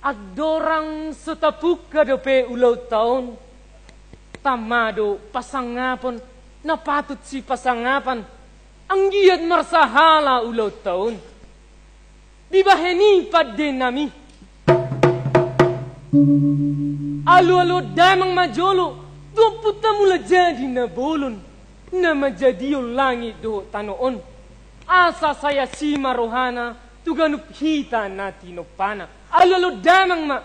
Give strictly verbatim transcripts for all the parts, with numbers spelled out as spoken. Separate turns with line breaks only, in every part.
Agdorang setapuk kadepe ulau tahun. Tamado pasangapon na patut si pasangapan. Ang giat marsahala ulau tahun. Di baheni padde nami. Alu-alu damang majolo. Dua puta mula jadi na bolon. Na majadiyo langit do tanoon. Asa saya si marohana. Tuganuk hita na tinopana. Alu-alu damang ma.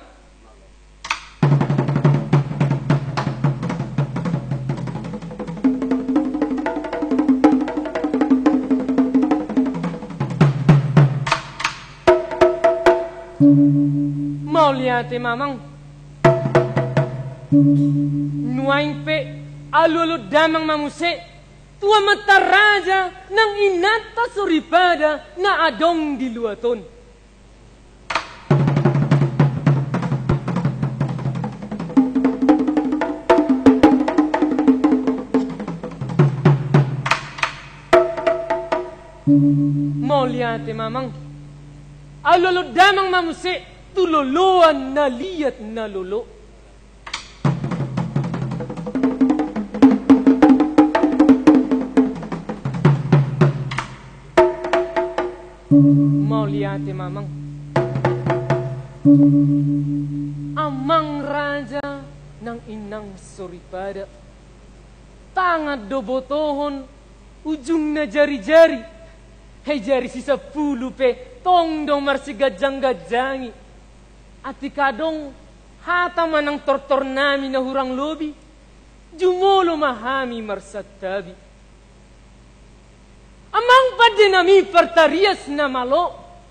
Mau lihat mamang. Nuaing pe alu-alu damang mamuse. Tua mata raja nang inata suripada na adong di luaton. Mau lihat mamang. Alu-alu damang mamuse tuloloan na liat na lolo. Mau lihat mamang. Amang raja ng inang suripada. Tangan dobotohon ujung na jari-jari. Hey jari sisa pulu pe tong dong marsigajang-gajangi. Ati kadong hata manang tortor nami na hurang lobi. Jumolo mahami marsatabi. Amang pade nami partarias na malo.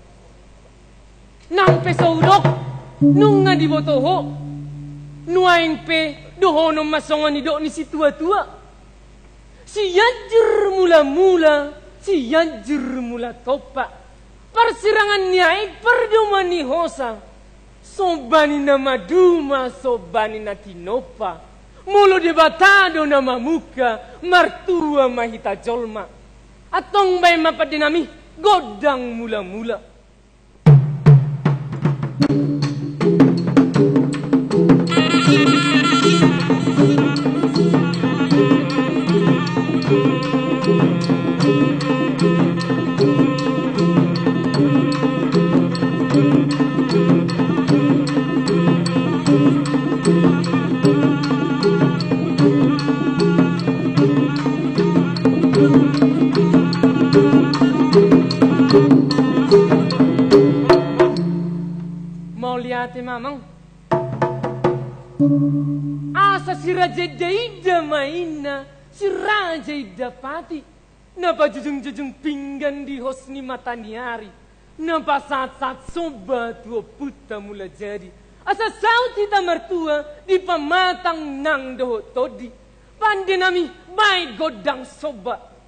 Nang pesaudok nung nga dibotoho. Nuaing pe doho no masongan ni do ni si tua-tua. Si yajur mula-mula, si yajur mula topa. Persirangan niya perduma ni hosa. Sobani na maduma, sobani na tinopa. Mulo debatado na mamuka, martua mahita jolma. Atong bay mapadinami, godang mula-mula. Mau lihat mamang. Asa si Raja Daida mainna, si Raja Idapati. Napa jujung-jujung pinggan di hosni mataniari. Napa saat-saat soba tua puta mula jadi. Asa saut hita mertua di pamatang nang doho todi. Pandenami baik godang soba.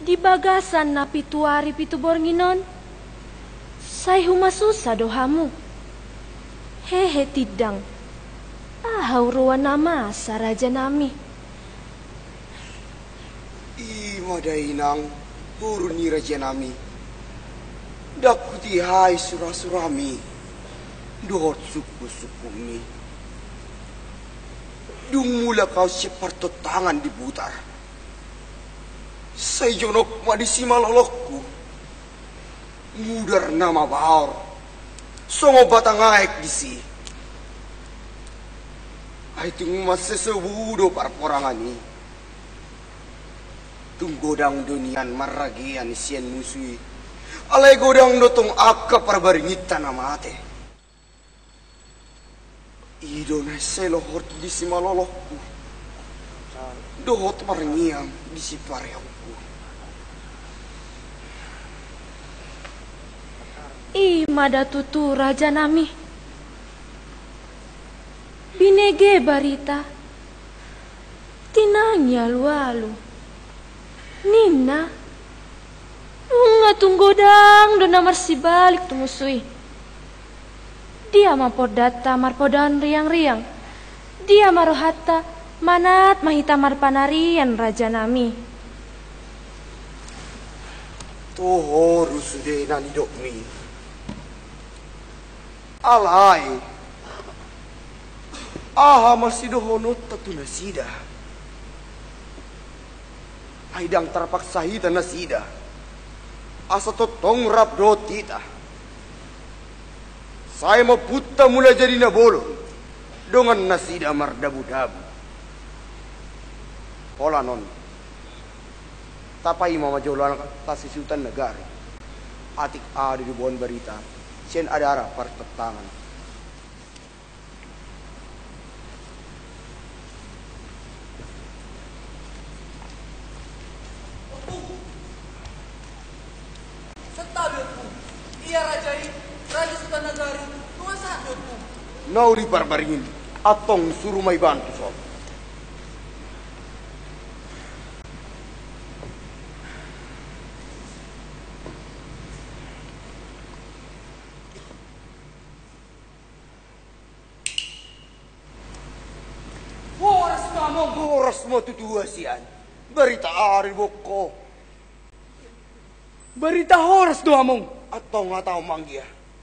di bagasan na pituari pitu bornginon. Say humasusa dohamu. Hehe tidang. Ahaw ruwan nama sa raja nami.
Ima dainang turun ni raja nami. Dakuti hai surah-surami. Dohot suku-suku mi. Dung mula kau separto tangan dibutar. Say jonok ma di simalolokku. Mudar nama baor. Songo batang aek di si. Ay tung masesebudo parporangan ni. Tung godang dunian maragian sian musui. Alay godang dotong akka parbaringitan amate. Ido na selohort di si malolokku. Dohot marangiang di si pareokku.
I mada tutu raja nami. Binege barita. Tinangya lualu. Nina. Nunga tunggodang dona marsibalik tumusui. Dia mapodata marpodan riang-riang. Dia marohata manat mahita marpanarian raja nami.
Toho rusude nani dokmi. Alay. Aha masih dohonot tatu nasida. Aidang terpaksa hita nasida. Asa totong rap dotita. Saya mau puta mulai jadi nabolo. Dengan nasida mardabu-dabu. Pola non. Tapai mama jolan kasih sultan negara. Atik ada di buon berita. Sen ada arah pertentangan.
Iya rajai, raja sultan negari, nuasa doku.
Nau di barbaringin, atong suruh mai bantu sob.
Horas mamong.
Horas mo tutua sian. Berita ari boko.
Berita horas do among.
Atau nggak tahu manggia.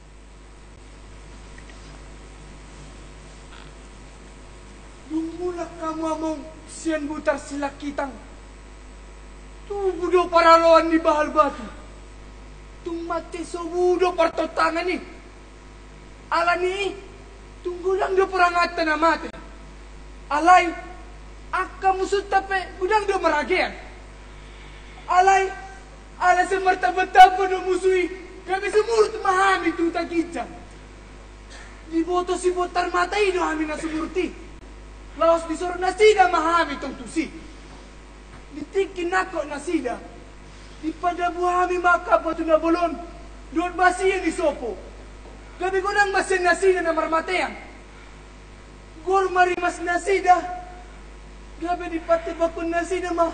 Dumulak kamu among sian butar silak kitang. Tubudo para lawan di bahal batu. Tung mati sobudo partotangan ni. Ala ni tunggu lang do perangatan na mati. Alay akka musut tape gudang do maragian. Alay ala sa martabat-taba do musui. Kami sumurut mahami tuta kita. Diboto si botar matay do amin na sumurti. Laos di soro nasida mahami tong tusi. Ditikin nako nasida. Di padabu hami makabato na bolon. Doon basiyan ni sopo. Gabi ko nang masin nasida na marmatayang. Gor marimas nasida. Gabi di patibakon nasida ma.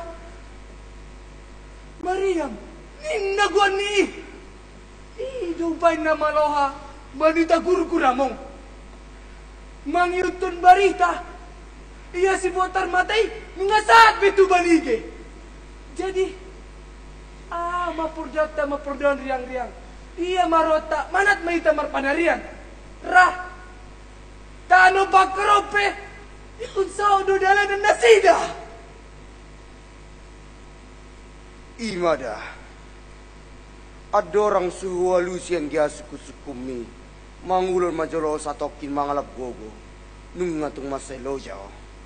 Mariam. Ninagwan ni. Ido ba na maloha, manita guru-gura mong. Mangyutun barita, iya si botar matay, mga saat betu balige. Jadi, ah, mapurdata, mapurdahan riang-riang. Iya marota, manat mahita marpanarian. Rah, tano bakrope, ikun saudo dalan ng nasida.
Imada. Ada orang suhu alusian gia suku-sukumi. Mangulur majolo satokin mangalap gogo. Nung ngatung maselo jao.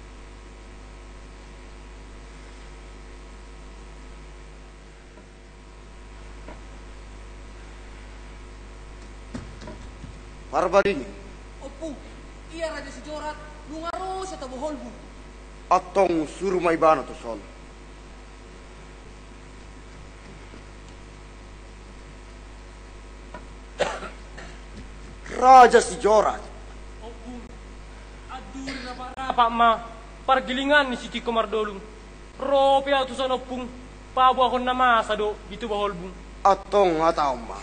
Parbaring.
Opo, iya raja si Jorat, lungaro sa tabuholbu.
Atong suruh may bana to sol. Raja si Jorat.
Opo, adur na para pa ma, pargilingan ni si Kiko Mardolong. Rope atusan opung, Pabu ako na masa do, gitu bahol bung.
Atong atau ma.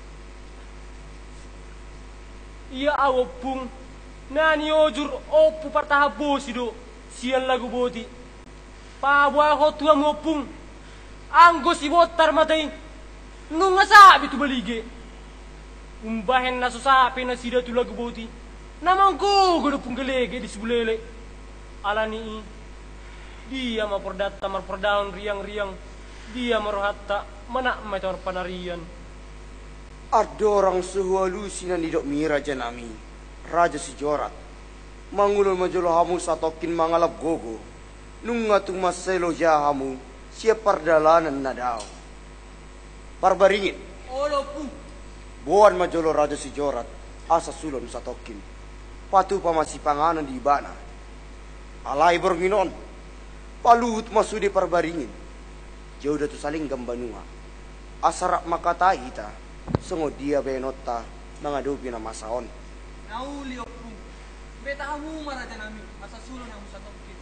Iya awo bung, nani ojur opu partaha bosi do, sian lagu boti. Pabu ako tua mo bung, anggo si botar matay, nung sabi tu balige. Umbahen na susapi na sida tu lagu boti, namang ko gudo pung gelege di sebulele. Alani dia maperdata marperdaun riang-riang, dia marohatta mana metor panarian.
Ada orang sehalusi na nidok mi raja nami, raja si Jorat. Mangulul majolo hamu satokin mangalap gogo, nung ngatung maselo jahamu, siap perdalanan nadao. Parbaringin.
Olo pu.
Buan majolo raja si Jorat, asa sulon satokin. Patu pamasi panganan di bana. Alai bornginon, paluhut masudi parbaringin. Jauh datu saling gambanua. Asarak makatai ita, songo dia benota mengadupi nama saon.
Nauli opung. Beta kamu maraja nami, asa sulon ang satokin.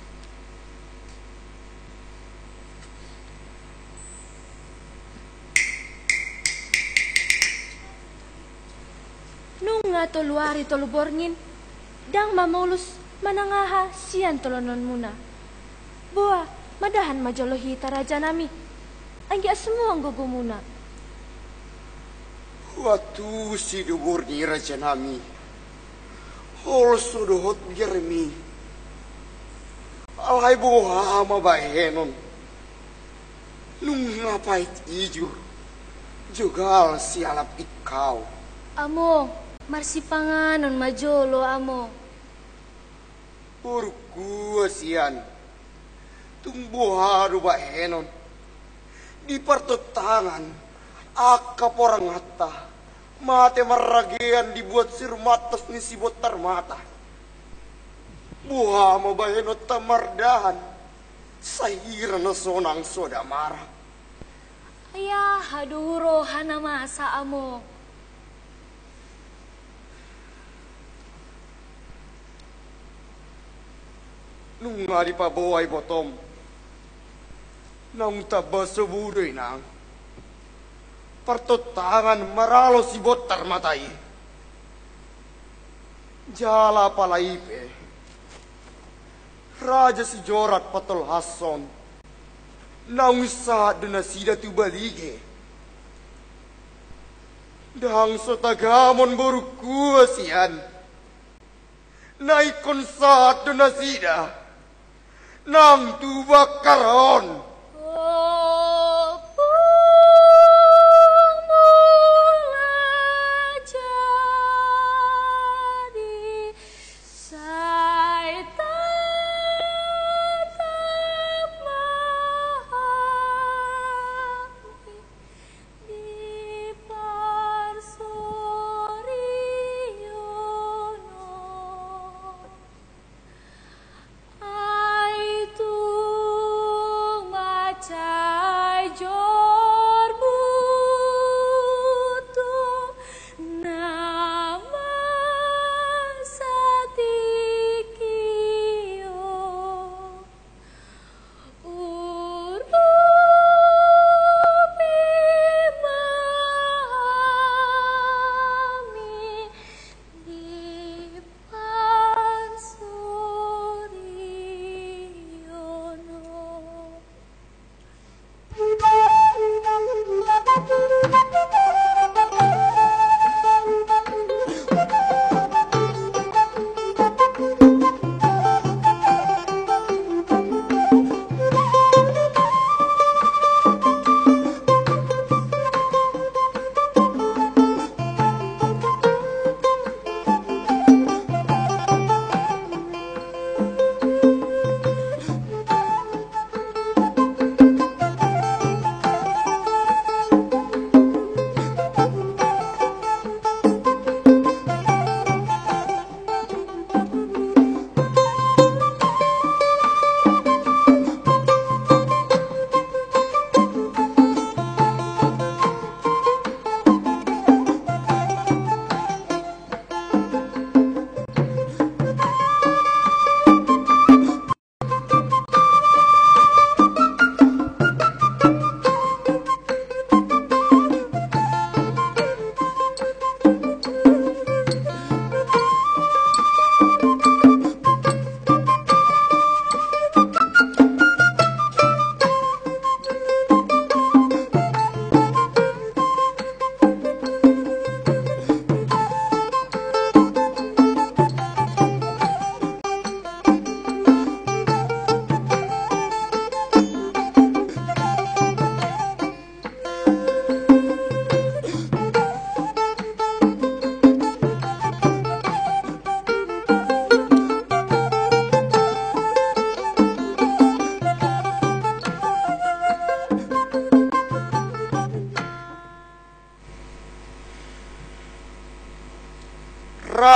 Nung nga toluari toluborngin, dang mamulus manangaha siyan tolonon muna. Buah, madahan majolohita raja nami. Anggi semua ang gugu muna.
Watu si dubur ni raja nami. Hol sudohot jermi. Alhay buha mabahenon. Nung ngapait ijur. Jugal si alap ikaw.
Amo, marsipanganon majolo amo.
Urku sian. Tumbuha rubahenon. Di pertentangan, akap orang ngata, mate maragian dibuat sirmatas ni si botar mata. Buha mabahenot tamardahan, sahira na sonang soda marah.
Ayah, haduro hana masa amo.
Nung nga di pa buhay botom, nang taba subudoy nang pertutangan maralo si botar matay. Jala palaipe, raja si Jorat patol hason, nang saat na sida tu balige. Dang so tagamon boruku sian, naikon saat na sida, nang tu bakaron.
Ai tu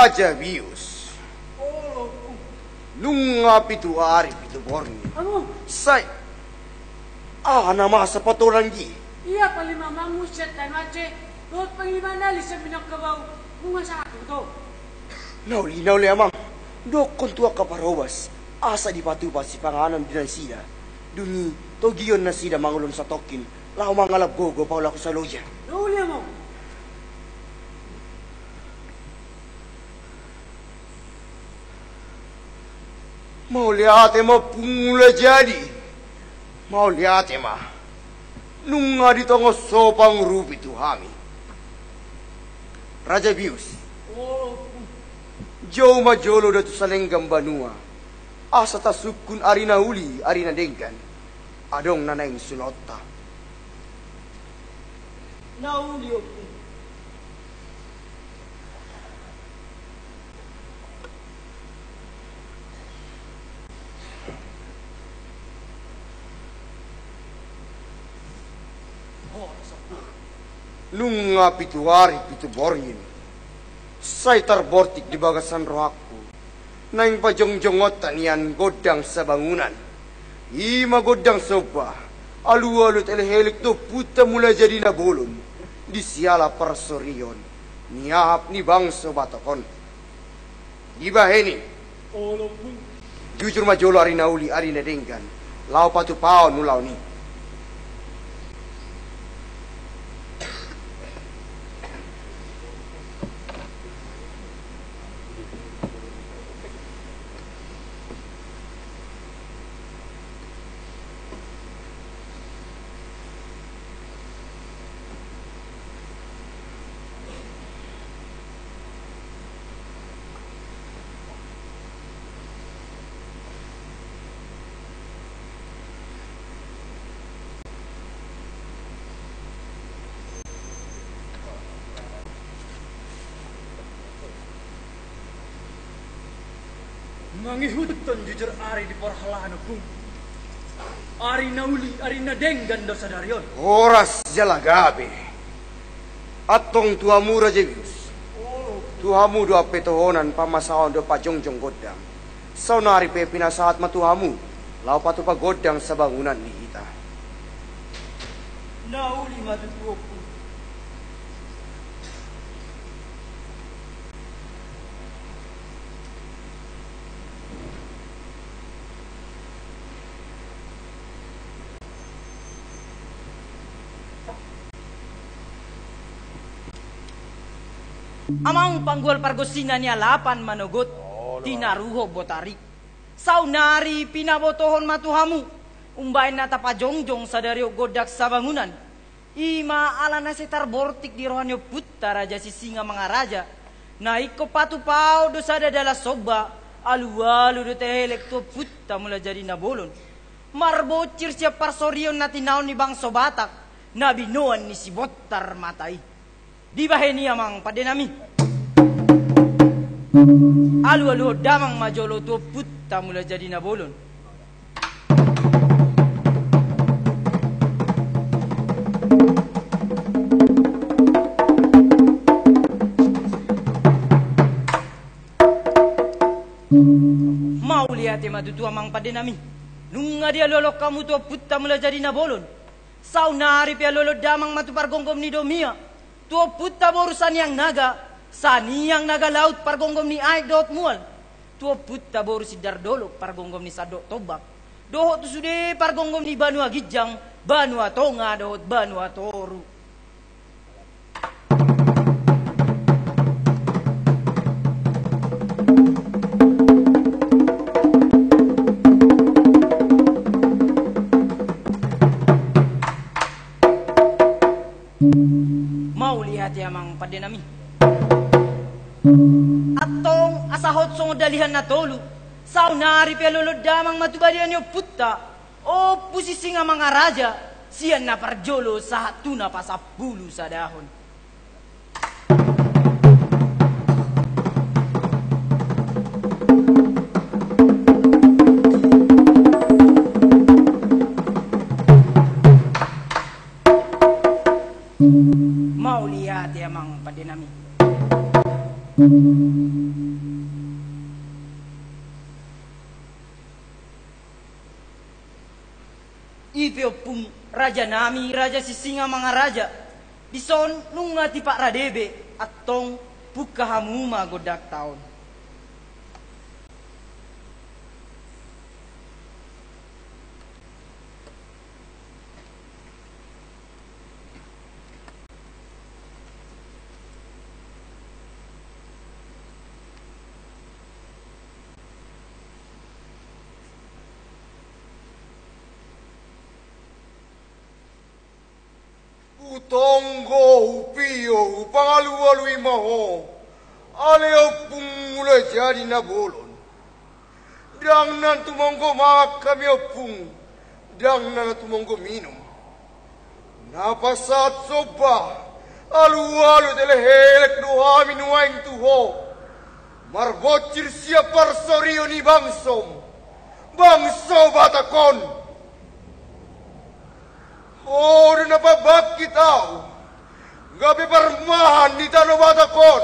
Raja Bius.
Oh,
Nunga pitu ari pitu borni.
Amo,
Say. Ah, nama sa patulangi.
iya palima mamusyat tan mace. Doot panglima nali sa pinakabaw. Bunga sa akin to.
Nauli, nauli amang. Dokon tua kaparobas. Asa di patupa si panganan dinan sida. Duni, togiyon na sida mangulon sa tokin. Lau mangalap gogo paula ko sa loja.
Nauli mo.
Mau lihat ma pula jadi. Mau lihat ma. Nunga di tongo sopang rupi tu hami. Raja Bius.
Oh,
Jauh ma jolo datu salenggam banua. Asa tasukun arina uli arina dengkan. Adong nanaing sunota.
nauli ako.
Nunga pitu hari pitu borngin. Say terbortik di bagasan rohaku. Naing pajong-jongotan yan godang sa bangunan. Ima godang soba. Alu-alu telehelik to puta mula jadi na bolon. Di siala persorion. Niahap ni bangso batakon. Di baheni.
Olo pun.
Jujur majolo ari nauli ari na denggan. Lau patu pao nulau ni.
Mangihuton jujur ari di porhalaan aku. Ari nauli, ari nadenggan dosa darion.
Oras jalagabe. Atong tuamu Raja Bius. Tuhamu doa petohonan pamasawan doa pajongjong godang. Saunari pe pinasahat matuhamu. Lau patu pa godang sa bangunan ni kita.
Nauli matutuoku. Amang panggol pargosina niya lapan manogot, tinaruho botari. Saunari pinabotohon matuhamu, umbain nata pajongjong sa dario godak sa bangunan. Ima ala na setar bortik di rohanyo puta raja si singa mga raja. Naiko patupao do sada dala soba, alu-alu do tehelek to puta mula jadi nabolon. Marbocir siya parsorion na tinaon ni bangso batak, nabinoan ni si botar matai. Di baheni amang padenami. Alu-alu damang majolo tu putta mula jadi nabolon. Mau lihat ya madu amang padenami. Nunga dia lolok kamu tu putta mula jadi nabolon. Saunari pia lolo damang matu pargonggom ni domia. Tuo puta borusan yang naga, sani yang naga laut pargonggom ni aik dot mual. Tuo puta boru si dardolo pargonggom ni sadok tobak. Dohot tu sude pargonggom ni Banua Gijang, Banua Tonga dohot Banua Toru. Mau lihat ya mang padenami. Atong asahot song dalihan na tolu. Saunari pelolo damang matubadian yo putta. O posisi nga mga raja. Siyan na parjolo sa hatuna pasapulu sa dahon. Mau lihat ya mang padenami. Ipeo pun raja nami, raja si singa mga raja. Dison nunga ti Pak Radebe atong buka hamuma godak taon.
Tonggo upio pangalu-alui maho aleo pung mulai jadi na bolon dang nan tumonggo mak kami opung dang nan tumonggo minum napasat soba alu-alu dele helek doa minuaing tuho marbocir siapar sorio ni bangsom bangso batakon. Oh, dan apa bab kita? Gabi permahan di tanah batakon.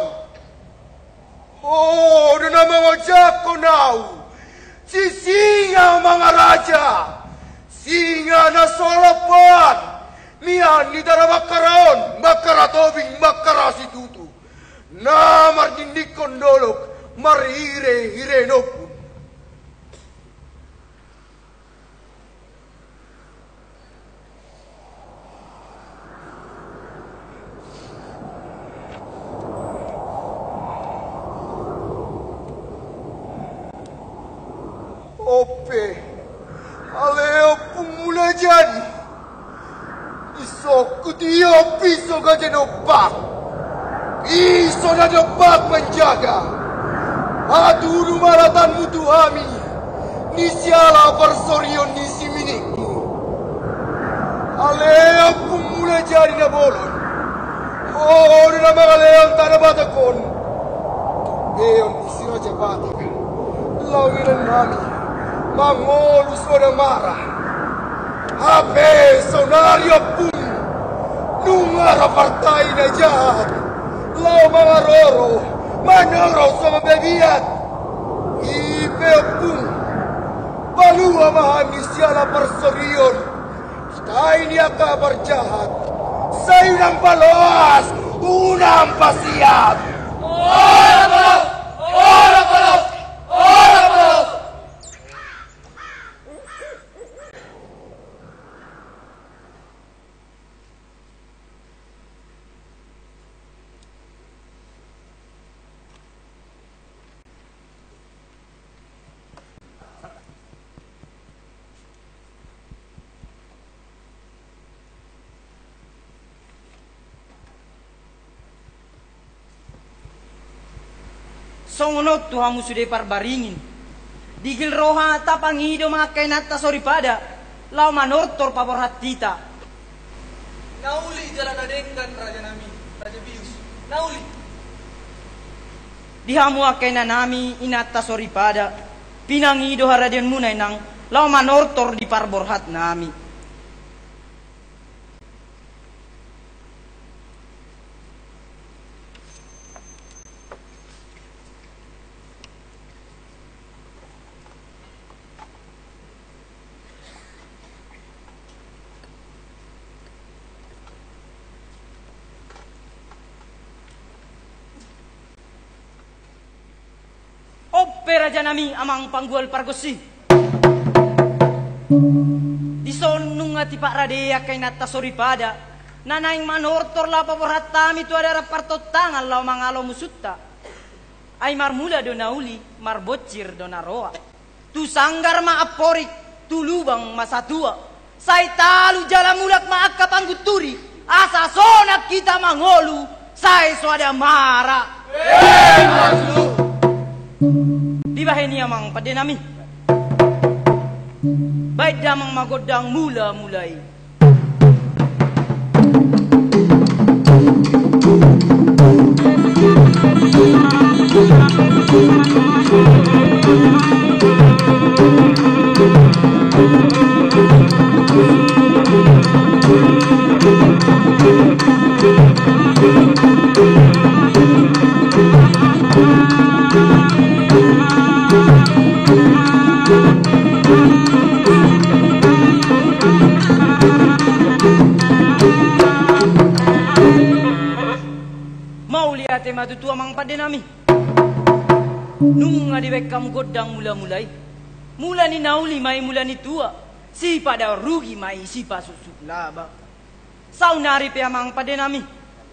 Oh, dan nama wajah konau. Si singa mga raja. Singa na solapan. Mian di tanah makaron. Makaratobing makarasi tutu. Namar dindikon dolok. Marire hirenopun. Ope, aleo pumula jadi. Iso kutiyo piso gajen opak. Iso na opak menjaga. Adu maratan mutu ami. Nisiala persorion nisi miniki. Aleo pumula jadi na bolon. Oh, na mga leon tanah batakon. Eon nisi raja batak. Lawiran nami. Mangolu suara marah. Habe sonario pun. Nungara partai na jahat. Lau mangaroro. Manoro sama bebiat. Ipe pun. Balua mahani siala persorion. Kita ini akan berjahat. Sayang balas. Unang pasiat. Ora balas. Ora balas. Ora balas.
Songonot tuhamu sudah parbaringin. Digil roha tapangido mga kainata soripada. Lau manortor pabor hatita.
Nauli jalan adengkan raja nami, raja bius. Nauli.
Dihamu akaina nami inata soripada. Pinangido haradian munay nang lau manortor di parborhat nami. Ope raja nami amang panggual pargosi. Disonung ati Pak Radea kay nata soripada. Nanaing manortor la paborhatami tu ada partotangan lau mangalo musutta. Ay marmula do nauli, marbocir do naroa. Tu sanggar maaporik, tu lubang masatua. Say talu jala mulak maaka pangguturi. Asa sonak kita mangolu, say swada mara.
Eh, masuk.
Di bahini amang pada nami. Baik damang magodang mula-mulai. Thank you. matu tua mang pada nami. Nung ngadi kamu godang mula-mulai. Mula ni nauli mai mula ni tua. Si pada rugi mai si pasusuk laba. Sau nari pe amang pada nami.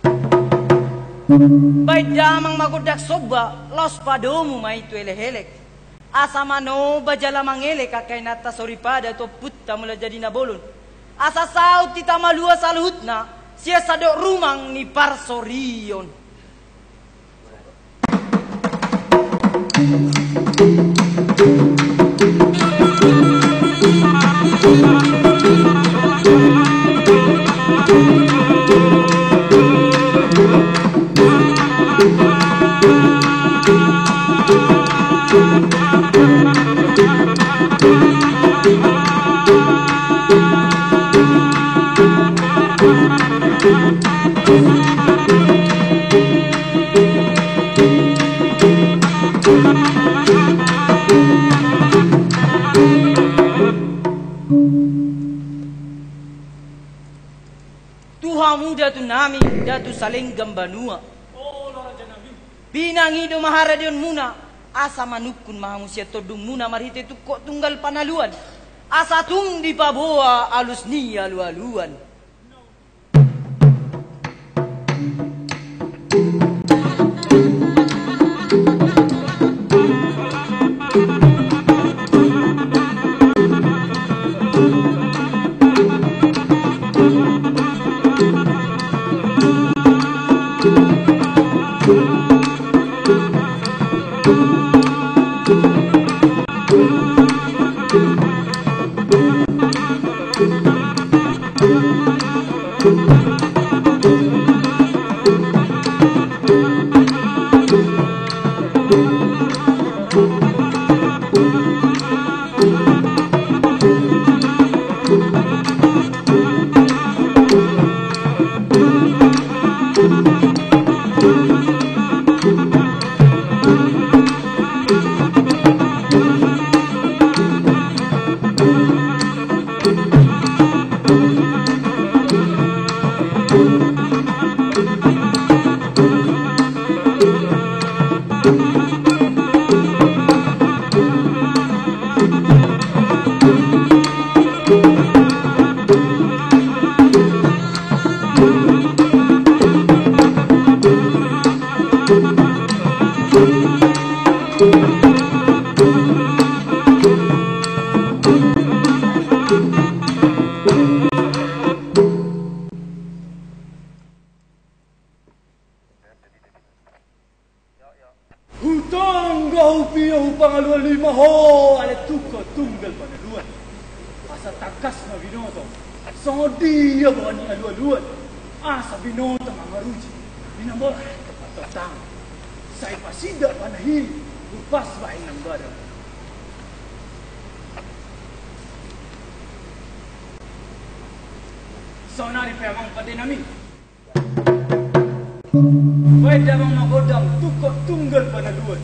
Baik damang magodak soba los padomu mai tu elek-elek. Asa mano bajala mangele kakai nata sori pada to putta mula jadi na bolon. Asa sau tita malua saluhutna sia sadok rumang ni parsorion. Tuhamu datu nami datu saling gambanua.
Oh, Raja Nabi.
Binangi do maharadion muna. Asa manukun mahamusia todung muna marhite tu kok tunggal panaluan. Asa tung di paboa alus ni alu-aluan.
Sonari pe amang pada nami. Baik damang magodang tukok tunggal panaluan.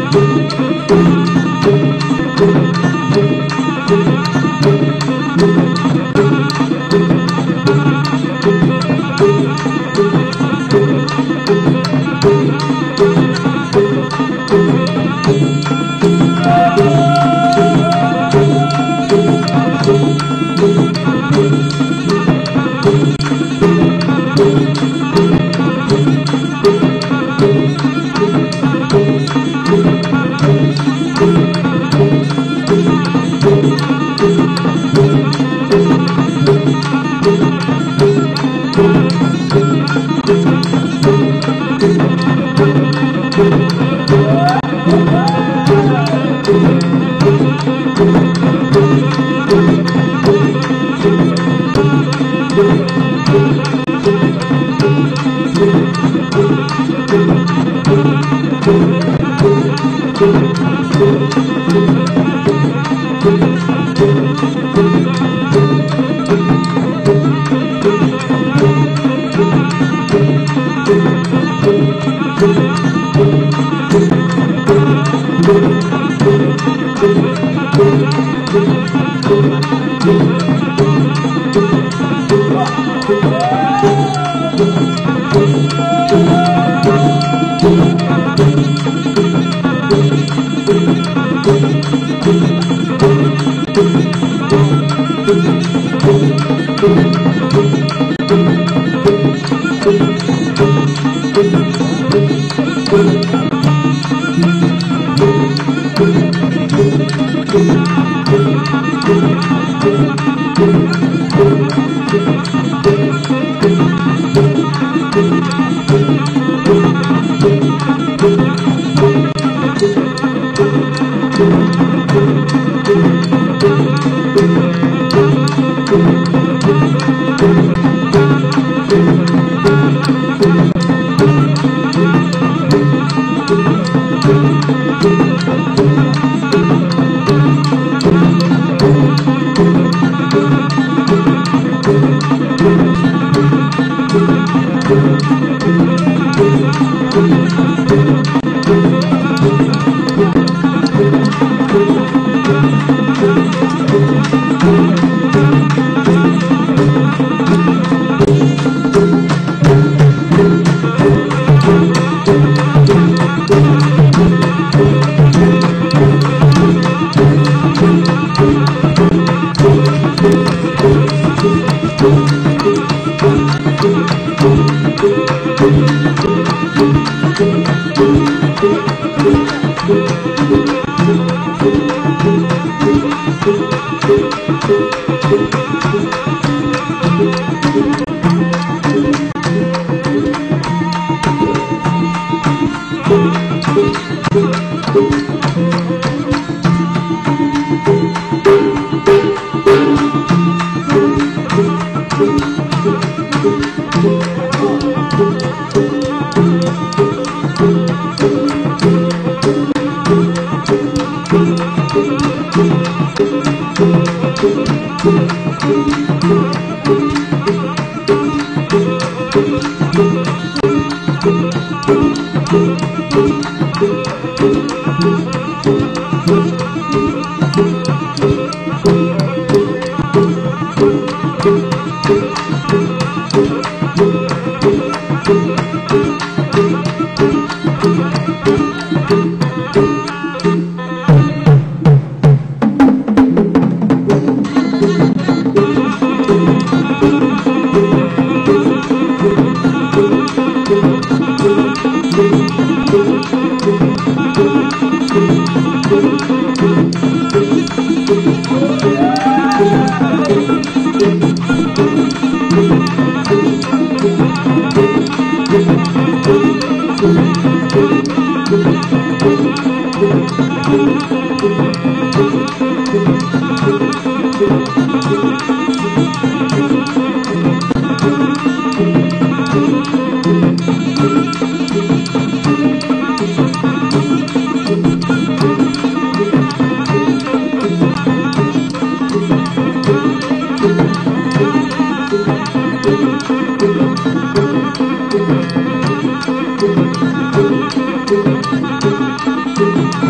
Thank you.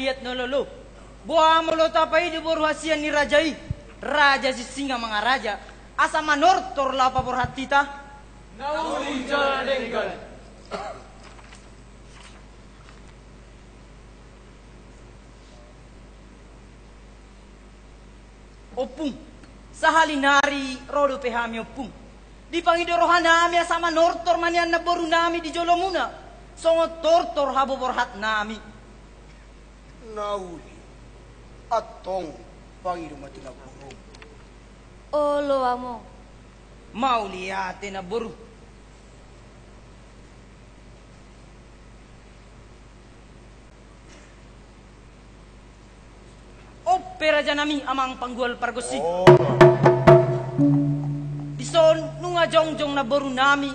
lihat nololo. Buah mulo tapai di boru hasian ni rajai. Raja si singa mangaraja. Asa manortor lapa porhatita.
Nauli janenggal.
Opung. Sahalinari rodo pehami opung. Di pangidorohan nami asama nortor manian na boru nami di jolomuna. Songo tortor habo porhat nami.
Nauli. Atong pangido mati na burung.
Olo amo.
Mau liate na boru. Opera janami amang panggual pargosi.
Oh.
Dison nunga jongjong na boru nami.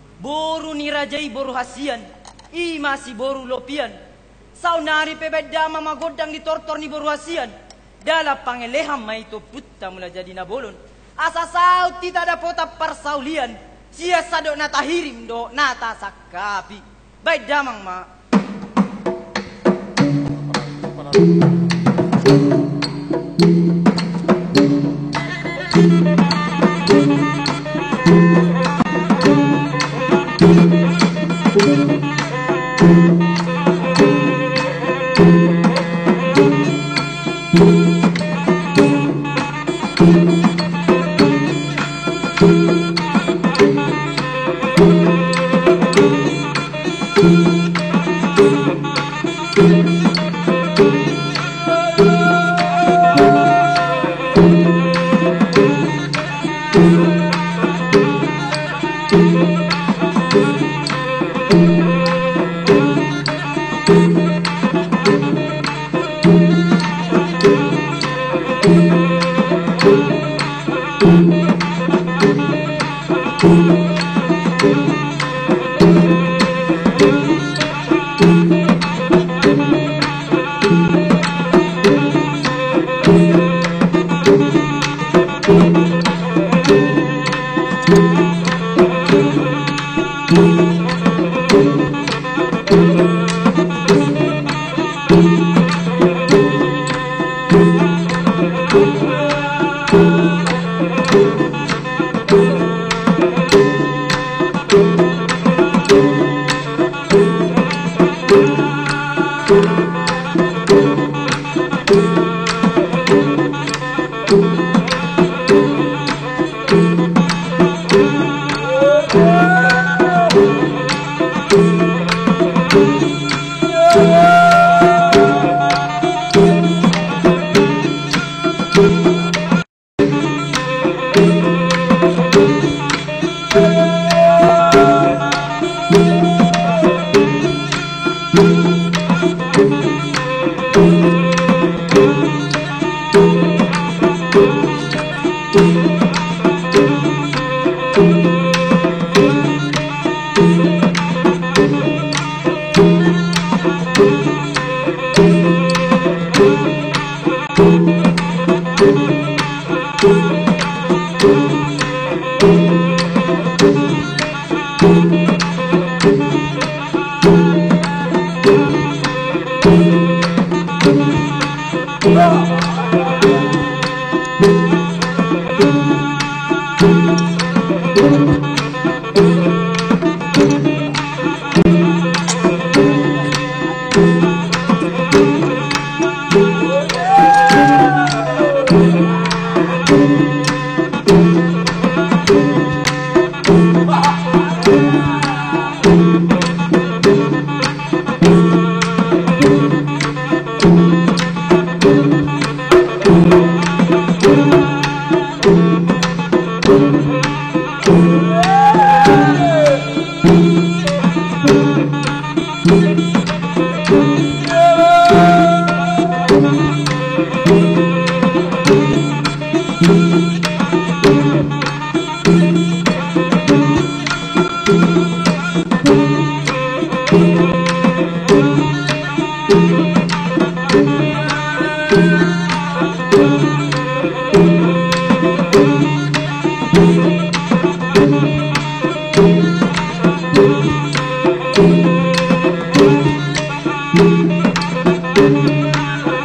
Boru ni rajai boru hasian. I masih boru lopian. Saunari pebeda mama godang di tortor ni boru hasian. Dalam pangeleham mai to putta mula jadi nabolon. Asa sau tidak ada pota parsaulian. Sia sadok nata hirim do nata sakapi. Baik damang ma.
Oh.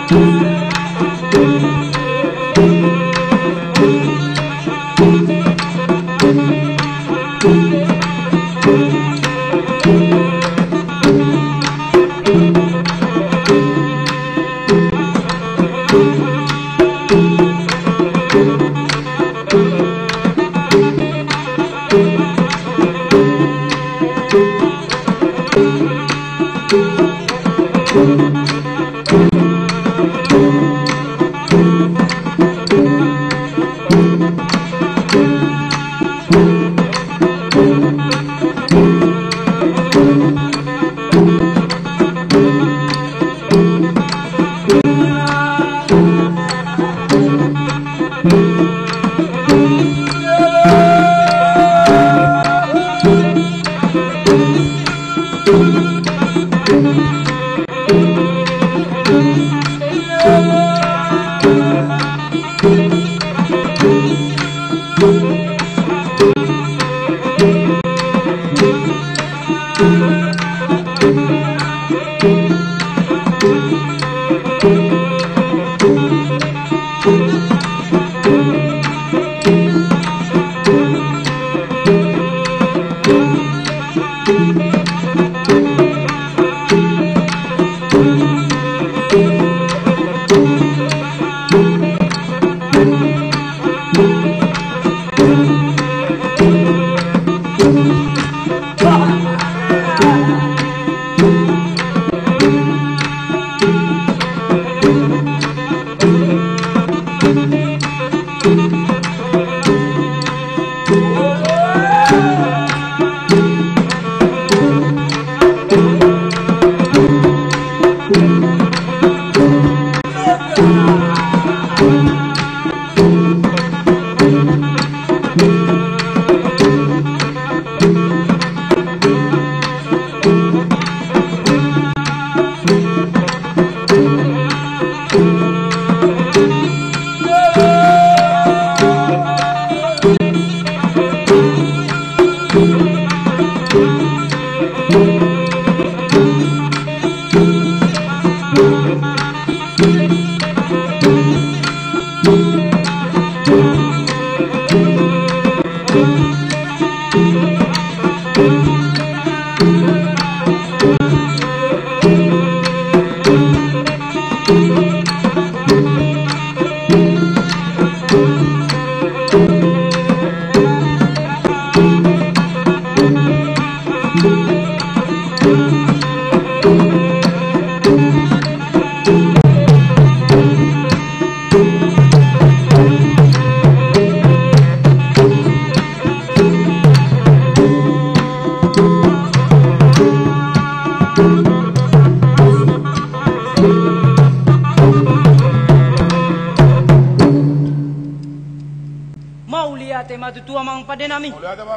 Matutua mang padenami.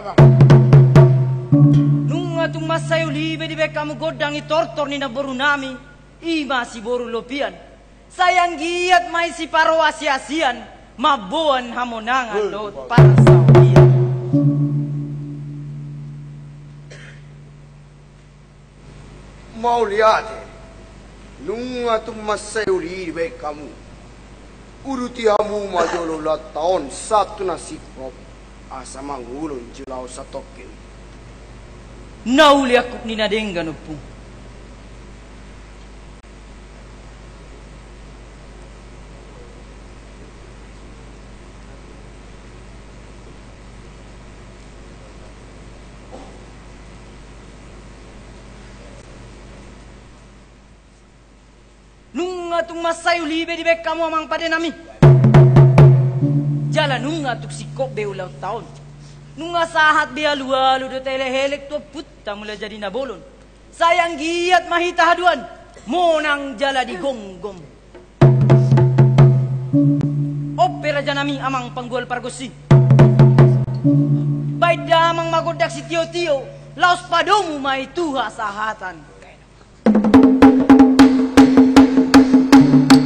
Nunga tung masayo libe di bekamu godang itortor ni na boru nami. Ima si boru lopian. Sayang giat mai si paro asiasian. Mabuan hamonangan dot para sawian.
Mau lihat eh. Nunga tung masayo libe kamu. Uruti hamu majolo la tahun satu nasib kop. Asa manggulun julau satokin.
Nauli aku ni nadenggan upung. Nunga tung masayo libe di bek kamu amang pada nami. Jalan nunga tuk sikop be ulang tahun. Nunga sahat be alu-alu do telehelek to putta mula jadi nabolon. Sayang giat mahita haduan. Monang jala di gonggom. Opera janami amang panggual pargosi. Baik damang magodak si tio-tio. Laos padomu mai tuha sahatan.